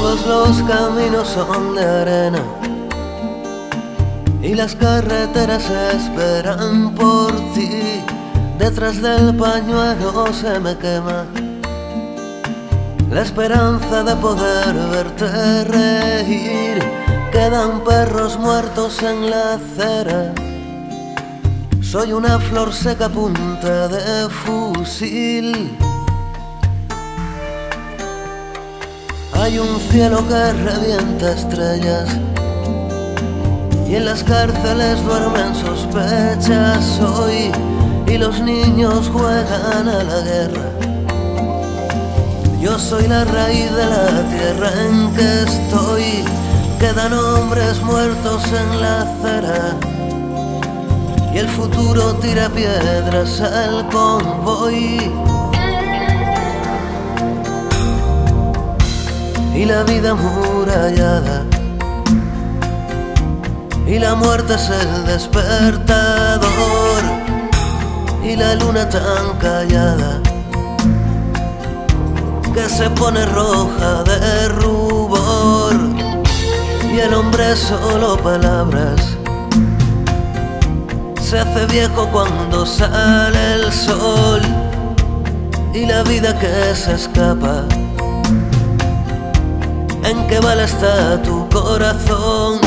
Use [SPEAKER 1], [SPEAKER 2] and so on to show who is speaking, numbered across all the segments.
[SPEAKER 1] Todos los caminos son de arena y las carreteras esperan por ti. Detrás del pañuelo se me quema la esperanza de poder verte reír. Quedan perros muertos en la acera. Soy una flor seca a punta de fusil. Hay un cielo que revienta estrellas y en las cárceles duermen sospechas hoy, y los niños juegan a la guerra. Yo soy la raíz de la tierra en que estoy. Quedan hombres muertos en la acera y el futuro tira piedras al convoy. Y la vida amurallada y la muerte es el despertador, y la luna tan callada que se pone roja de rubor, y el hombre es solo palabras. Se hace viejo cuando sale el sol, y la vida que se escapa. ¿En qué bala está tu corazón?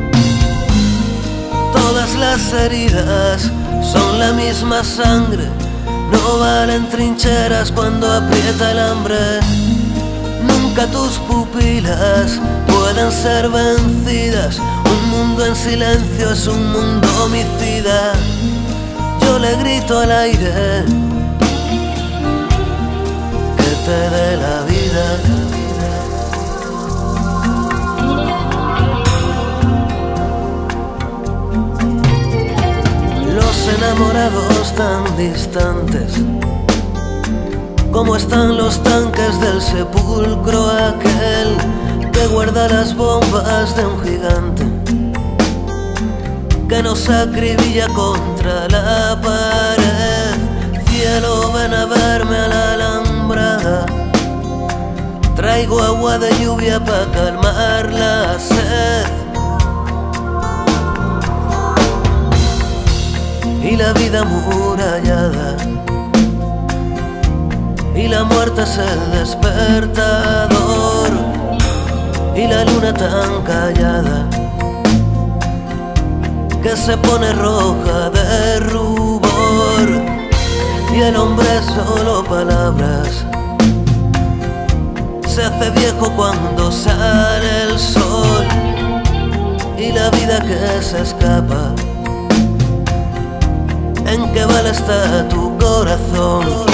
[SPEAKER 1] Todas las heridas son la misma sangre. No valen trincheras cuando aprieta el hambre. Nunca tus pupilas pueden ser vencidas. Un mundo en silencio es un mundo homicida. Yo le grito al aire que te dé la vida. Enamorados tan distantes, como están los tanques del sepulcro aquel que guarda las bombas de un gigante que nos acribilla contra la pared. Cielo, ven a verme a la alambrada. Traigo agua de lluvia para calmar la sed. Y la vida amurallada y la muerte es el despertador, y la luna tan callada que se pone roja de rubor, y el hombre es solo palabras. Se hace viejo cuando sale el sol, y la vida que se escapa. ¿En qué bala está tu corazón?